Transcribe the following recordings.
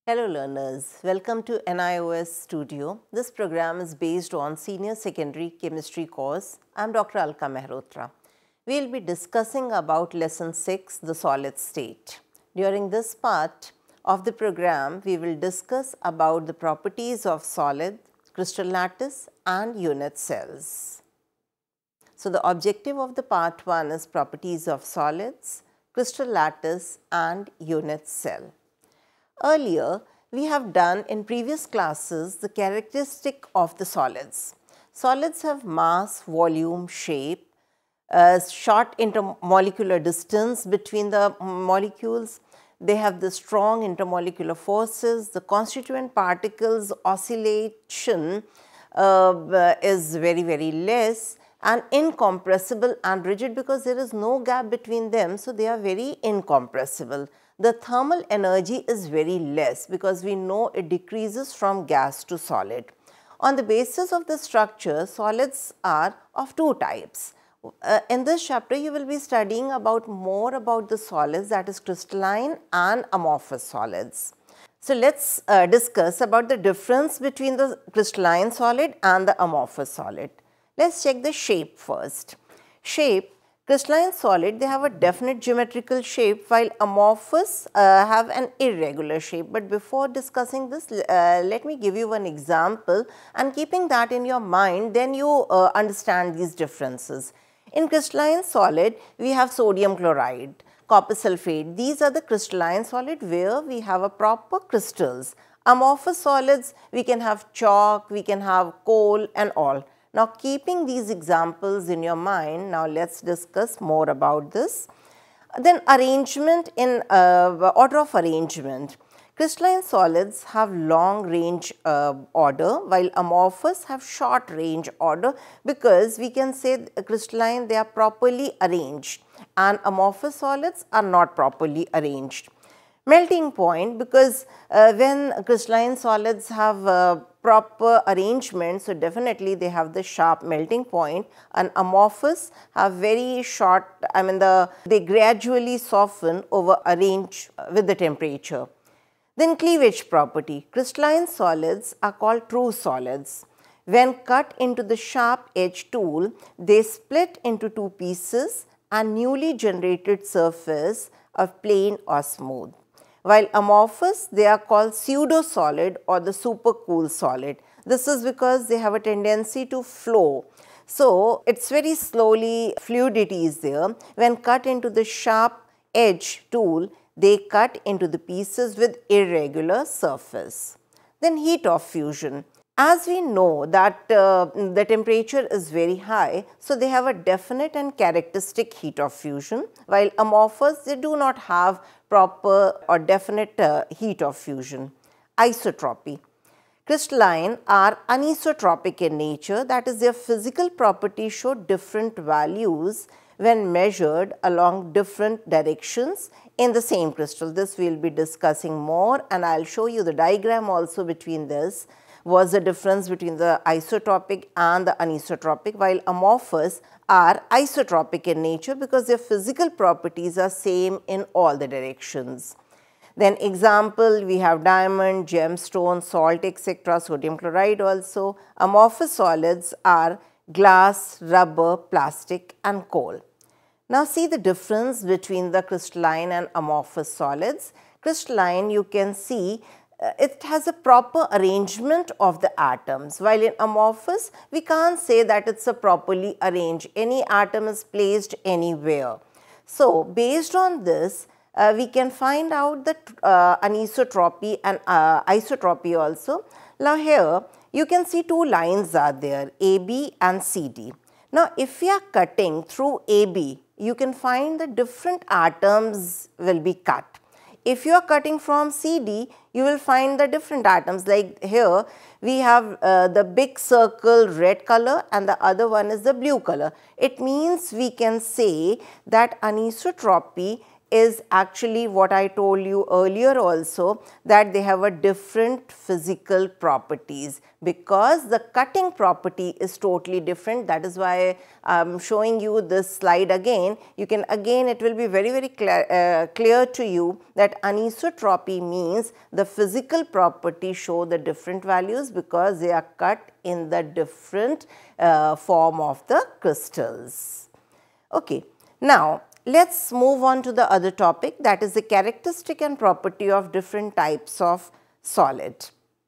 Hello learners, welcome to NIOS Studio. This program is based on Senior Secondary Chemistry course. I am Dr. Alka Mehrotra. We will be discussing about lesson 6, the solid state. During this part of the program, we will discuss about the properties of solid, crystal lattice and unit cells. So, the objective of the part 1 is properties of solids, crystal lattice and unit cell. Earlier, we have done in previous classes the characteristic of the solids. Solids have mass, volume, shape, short intermolecular distance between the molecules. They have the strong intermolecular forces. The constituent particles oscillation is very less and incompressible and rigid because there is no gap between them. So, they are very incompressible. The thermal energy is very less because we know it decreases from gas to solid. On the basis of the structure, solids are of two types. In this chapter, you will be studying more about the solids, that is crystalline and amorphous solids. So, let us discuss about the difference between the crystalline solid and the amorphous solid. Let us check the shape first. Shape. Crystalline solid, they have a definite geometrical shape while amorphous have an irregular shape. But before discussing this, let me give you one example, and keeping that in your mind, then you understand these differences. In crystalline solid, we have sodium chloride, copper sulfate. These are the crystalline solid where we have a proper crystals. Amorphous solids, we can have chalk, we can have coal and all. Now, keeping these examples in your mind, now let us discuss more about this. Then arrangement in order of arrangement. Crystalline solids have long range order while amorphous have short range order, because we can say crystalline, they are properly arranged and amorphous solids are not properly arranged. Melting point, because when crystalline solids have proper arrangement, so definitely they have the sharp melting point, and amorphous have very short, they gradually soften over a range with the temperature. Then cleavage property. Crystalline solids are called true solids. When cut into the sharp edge tool, they split into two pieces and newly generated surface of plain or smooth. While amorphous, they are called pseudo-solid or the supercool solid. This is because they have a tendency to flow. So, it is very slowly, fluidity is there. When cut into the sharp edge tool, they cut into the pieces with irregular surface. Then heat of fusion. As we know that the temperature is very high, so they have a definite and characteristic heat of fusion, while amorphous, they do not have proper or definite heat of fusion. Isotropy. Crystalline are anisotropic in nature, that is, their physical properties show different values when measured along different directions in the same crystal. This we will be discussing more, and I will show you the diagram also between this. Was the difference between the isotropic and the anisotropic, while amorphous are isotropic in nature because their physical properties are same in all the directions. Then example, we have diamond, gemstone, salt, etc., sodium chloride also. Amorphous solids are glass, rubber, plastic and coal. Now, see the difference between the crystalline and amorphous solids. Crystalline, you can see it has a proper arrangement of the atoms, while in amorphous, we can't say that it's a properly arranged. Any atom is placed anywhere. So, based on this, we can find out the anisotropy and isotropy also. Now, here you can see two lines are there, AB and CD. Now, if we are cutting through AB, you can find the different atoms will be cut. If you are cutting from CD, you will find the different atoms, like here we have the big circle red color and the other one is the blue color. It means we can say that anisotropy is actually what I told you earlier also, that they have a different physical properties, because the cutting property is totally different. That is why I am showing you this slide again. You can again, it will be very clear to you that anisotropy means the physical property show the different values because they are cut in the different form of the crystals. Okay. Now, let us move on to the other topic, that is the characteristic and property of different types of solid.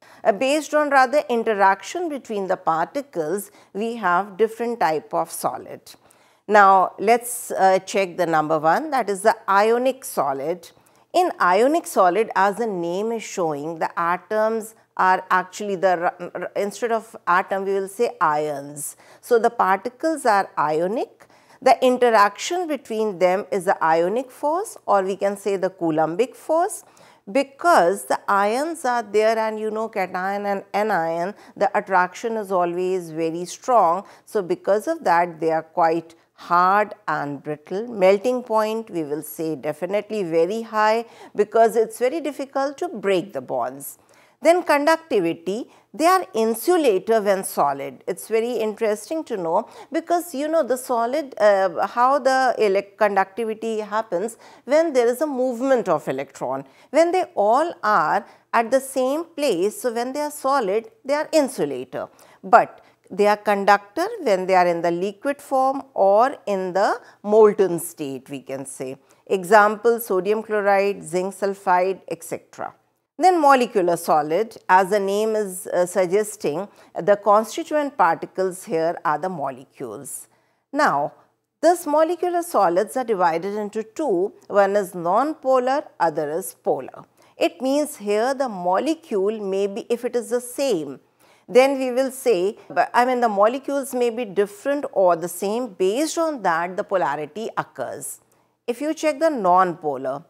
Based on rather interaction between the particles, we have different type of solid. Now, let us check the number 1, that is the ionic solid. In ionic solid, as the name is showing, the atoms are actually instead of atom we will say ions. So, the particles are ionic. The interaction between them is the ionic force, or we can say the Coulombic force, because the ions are there, and you know cation and anion, the attraction is always very strong. So, because of that they are quite hard and brittle. Melting point we will say definitely very high, because it is very difficult to break the bonds. Then conductivity, they are insulator when solid. It is very interesting to know, because you know the solid, how the conductivity happens when there is a movement of electron. When they all are at the same place, so when they are solid, they are insulator. But they are conductor when they are in the liquid form or in the molten state, we can say. Example, sodium chloride, zinc sulfide, etc. Then molecular solid, as the name is suggesting, the constituent particles here are the molecules. Now, these molecular solids are divided into two, one is non-polar, other is polar. It means here the molecule may be, if it is the same, then we will say, the molecules may be different or the same, based on that the polarity occurs. If you check the non-polar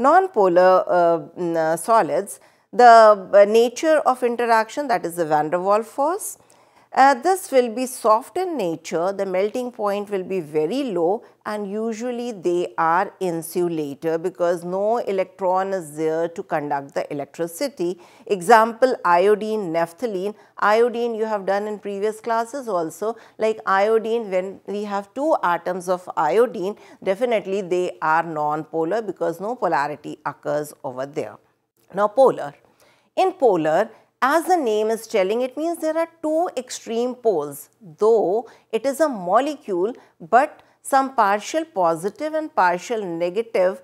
solids, the nature of interaction, that is the van der Waals force. This will be soft in nature, the melting point will be very low, and usually they are insulator because no electron is there to conduct the electricity. Example, iodine, naphthalene. Iodine you have done in previous classes also, like iodine, when we have two atoms of iodine, definitely they are non-polar because no polarity occurs over there. Now, polar. In polar, as the name is telling, it means there are two extreme poles, though it is a molecule, but some partial positive and partial negative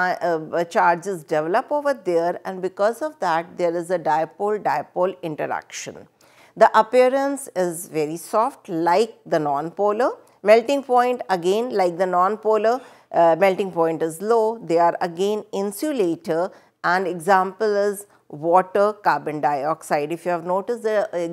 charges develop over there, and because of that there is a dipole-dipole interaction. The appearance is very soft like the non-polar. Melting point again like the non-polar, melting point is low, they are again insulator, and example is water, carbon dioxide. If you have noticed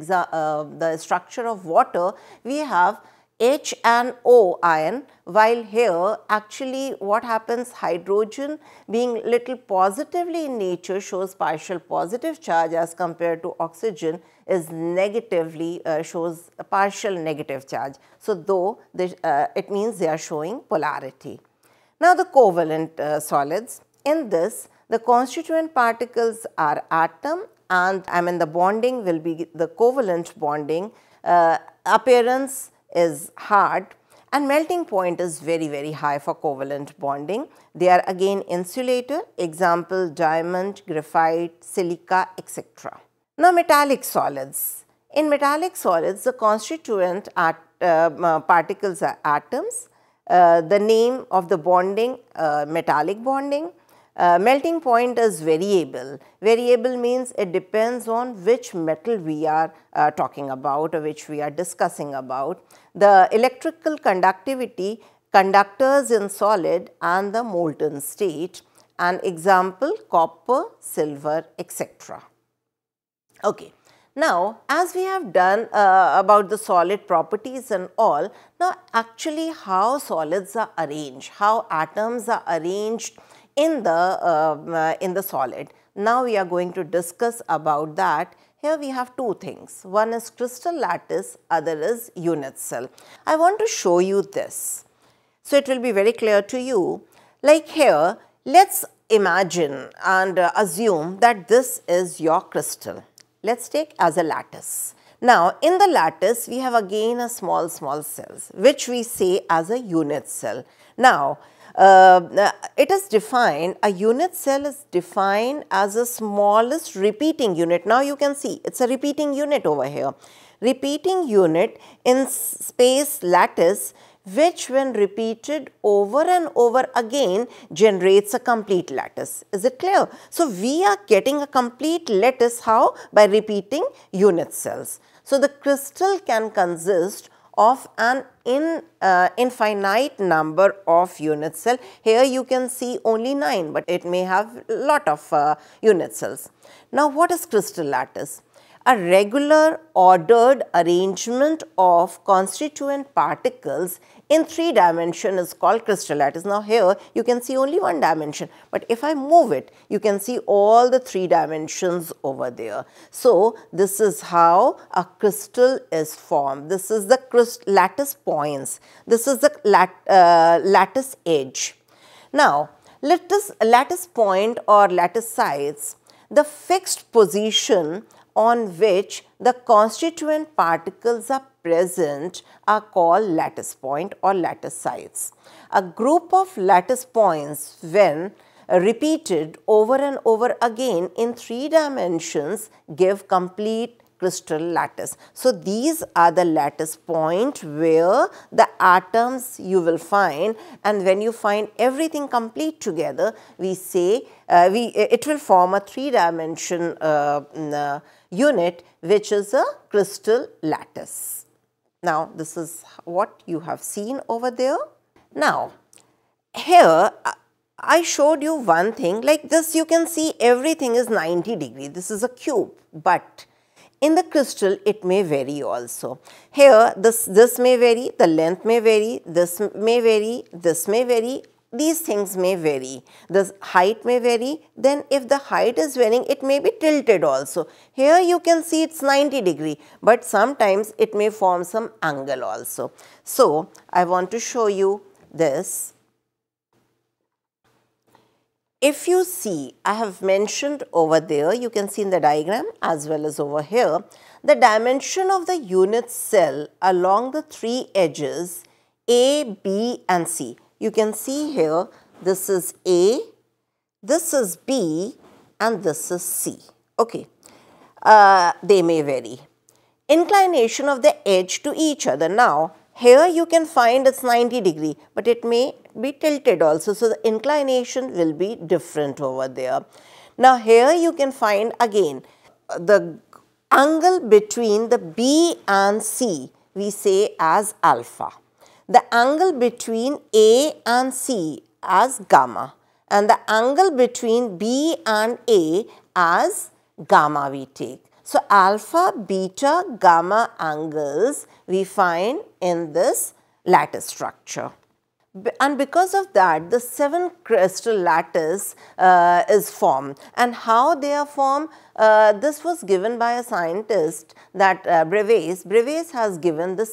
the structure of water, we have H and O ion, while here actually what happens, hydrogen being little positively in nature shows partial positive charge as compared to oxygen is negatively shows a partial negative charge. So, though it means they are showing polarity. Now, the covalent solids, in this the constituent particles are atom, and the bonding will be the covalent bonding. Appearance is hard and melting point is very high for covalent bonding. They are again insulator, example diamond, graphite, silica, etc. Now, metallic solids. In metallic solids, the constituent particles are atoms. The name of the bonding, metallic bonding. Melting point is variable. Variable means it depends on which metal we are talking about or which we are discussing about. The electrical conductivity, conductors in solid and the molten state, and example copper, silver, etc. Okay. Now, as we have done about the solid properties and all, now actually how solids are arranged, how atoms are arranged in the solid. Now, we are going to discuss about that. Here we have two things. One is crystal lattice, other is unit cell. I want to show you this. So, it will be very clear to you. Like here, Let's imagine and assume that this is your crystal. Let's take as a lattice. Now, in the lattice, we have again a small cells, which we say as a unit cell. Now, it is defined, a unit cell is defined as the smallest repeating unit. Now, you can see it's a repeating unit over here. Repeating unit in space lattice, which when repeated over and over again generates a complete lattice. Is it clear? So, we are getting a complete lattice how? By repeating unit cells. So, the crystal can consist of an infinite number of unit cell. Here you can see only 9, but it may have a lot of unit cells. Now, what is crystal lattice? A regular ordered arrangement of constituent particles in 3 dimensions is called crystal lattice. Now, here you can see only 1 dimension, but if I move it, you can see all the 3 dimensions over there. So, this is how a crystal is formed. This is the lattice points. This is the lattice edge. Now, lattice point or lattice sites, the fixed position on which the constituent particles are present are called lattice point or lattice sites. A group of lattice points, when repeated over and over again in 3 dimensions, give complete crystal lattice. So, these are the lattice point where the atoms you will find, and when you find everything complete together, we say it will form a 3-dimension unit, which is a crystal lattice. Now, this is what you have seen over there. Now, here I showed you one thing, like this you can see everything is 90 degrees. This is a cube, but in the crystal it may vary also. Here this may vary, the length may vary, this may vary, this may vary. These things may vary, the height may vary, then if the height is varying, it may be tilted also. Here you can see it's 90 degree, but sometimes it may form some angle also. So, I want to show you this. If you see, I have mentioned over there, you can see in the diagram as well as over here, the dimension of the unit cell along the 3 edges A, B and C. You can see here, this is A, this is B and this is C. Okay, they may vary. Inclination of the edge to each other. Now, here you can find it's 90 degree, but it may be tilted also. So, the inclination will be different over there. Now, here you can find again the angle between the B and C we say as alpha. The angle between A and C as gamma, and the angle between B and A as gamma we take. So, alpha, beta, gamma angles we find in this lattice structure. And because of that, the 7 crystal lattice is formed. And how they are formed? This was given by a scientist, that Breves. Breves has given the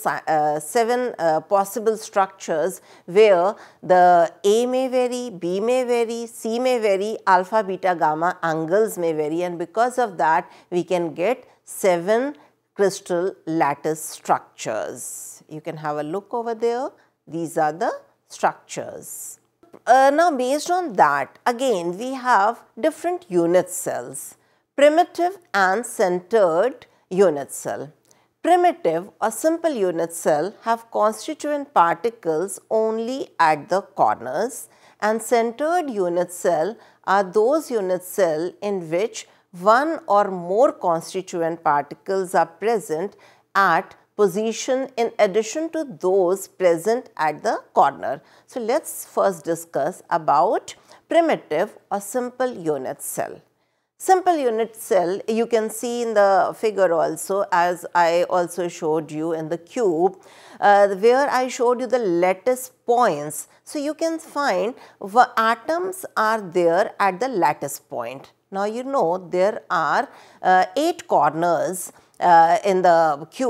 7 possible structures where the A may vary, B may vary, C may vary, alpha, beta, gamma angles may vary, and because of that we can get 7 crystal lattice structures. You can have a look over there. These are the structures. Now, based on that, again we have different unit cells, primitive and centered unit cell. Primitive or simple unit cell have constituent particles only at the corners, and centered unit cell are those unit cell in which one or more constituent particles are present at position in addition to those present at the corner. So, let us first discuss about primitive or simple unit cell. Simple unit cell you can see in the figure also, as I also showed you in the cube, where I showed you the lattice points. So, you can find atoms are there at the lattice point. Now, you know there are 8 corners in the cube.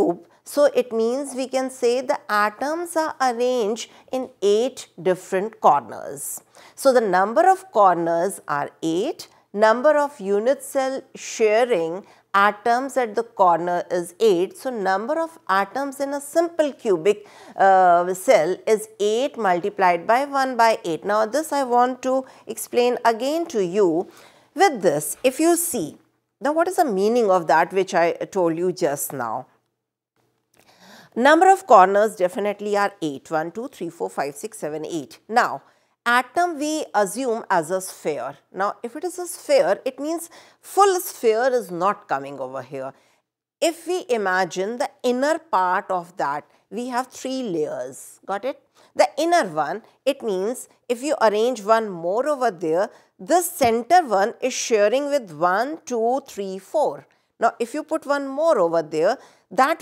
So it means we can say the atoms are arranged in 8 different corners. So the number of corners are 8, number of unit cell sharing atoms at the corner is 8. So number of atoms in a simple cubic cell is 8 multiplied by 1 by 8. Now this I want to explain again to you. With this, if you see, now what is the meaning of that which I told you just now? Number of corners definitely are 8. 1, 2, 3, 4, 5, 6, 7, 8. Now, atom we assume as a sphere. Now, if it is a sphere, it means full sphere is not coming over here. If we imagine the inner part of that, we have 3 layers. Got it? The inner one, it means if you arrange one more over there, this center one is sharing with 1, 2, 3, 4. Now, if you put one more over there, that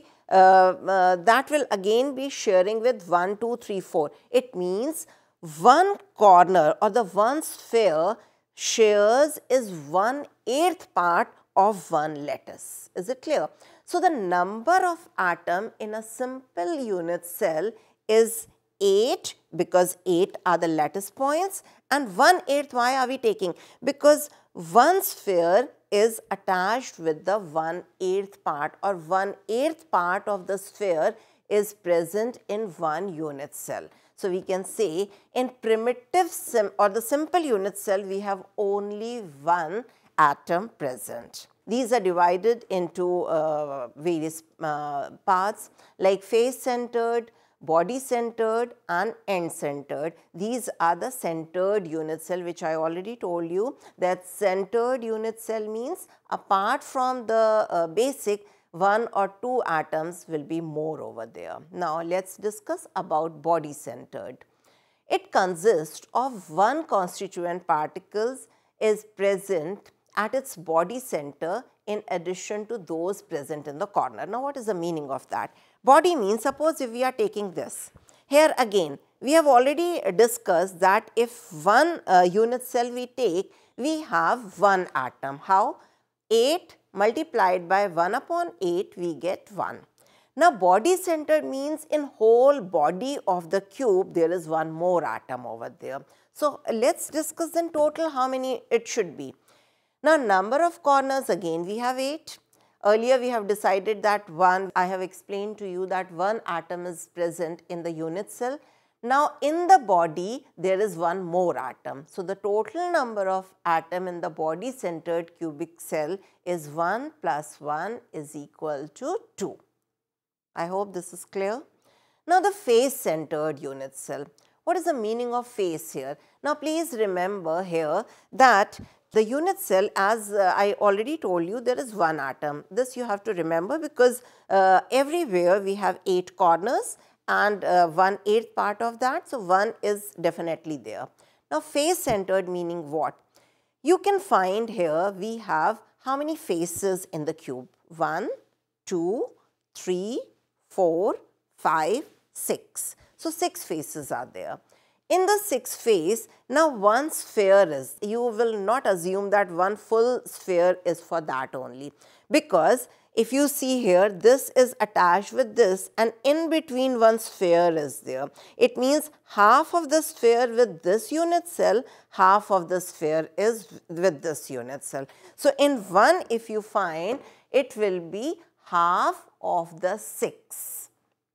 will again be sharing with 1, 2, 3, 4. It means one corner or the one sphere shares is 1/8 part of one lattice. Is it clear? So the number of atom in a simple unit cell is 8 because 8 are the lattice points, and 1/8 why are we taking? Because one sphere is attached with the 1/8 part, or 1/8 part of the sphere is present in one unit cell. So we can say in primitive or the simple unit cell we have only one atom present. These are divided into various parts like face-centered, body-centered and end-centered. These are the centered unit cell, which I already told you that centered unit cell means apart from the basic, 1 or 2 atoms will be more over there. Now let's discuss about body-centered. It consists of one constituent particles is present at its body center in addition to those present in the corner. Now what is the meaning of that? Body means, suppose if we are taking this, here again we have already discussed that if one unit cell we take, we have one atom. How? 8 multiplied by 1 upon 8 we get 1. Now body centered means in whole body of the cube there is one more atom over there. So let's discuss in total how many it should be. Now number of corners, again we have 8. Earlier we have decided that I have explained to you that one atom is present in the unit cell. Now in the body there is one more atom. So the total number of atom in the body centered cubic cell is 1 plus 1 is equal to 2. I hope this is clear. Now the face centered unit cell. What is the meaning of face here? Now please remember here that the unit cell, as I already told you, there is one atom. This you have to remember because everywhere we have 8 corners and 1/8 part of that. So 1 is definitely there. Now face centered meaning what? You can find here we have how many faces in the cube? 1, 2, 3, 4, 5, 6. So 6 faces are there. In the 6th face, now one sphere is, you will not assume that one full sphere is for that only, because if you see here, this is attached with this and in between one sphere is there. It means half of the sphere with this unit cell, half of the sphere is with this unit cell. So in one, if you find, it will be half of the 6.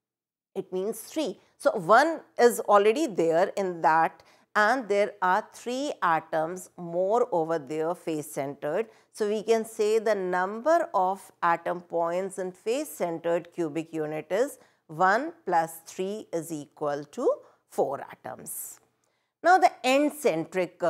It means 3. So 1 is already there in that, and there are 3 atoms more over there face centered. So we can say the number of atom points in face centered cubic unit is 1 plus 3 is equal to 4 atoms. Now the end centric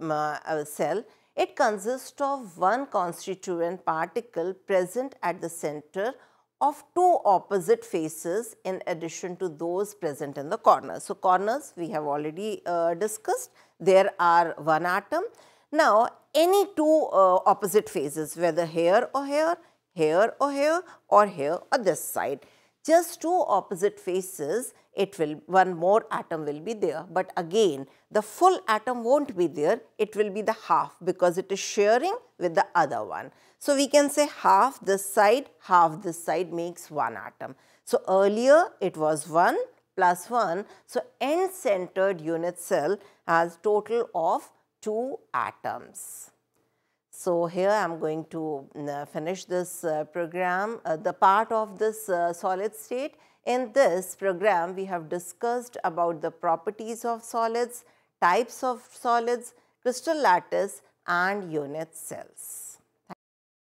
cell, it consists of one constituent particle present at the center of 2 opposite faces in addition to those present in the corners. So corners we have already discussed, there are one atom. Now any 2 opposite faces, whether here or here, here or here, or here or this side, just 2 opposite faces one more atom will be there, but again the full atom won't be there, it will be the half because it is sharing with the other one. So we can say half this side makes one atom. So earlier it was 1 plus 1, so end-centered unit cell has total of 2 atoms. So here I am going to finish this program, the part of this solid state. In this program, we have discussed about the properties of solids, types of solids, crystal lattice and unit cells.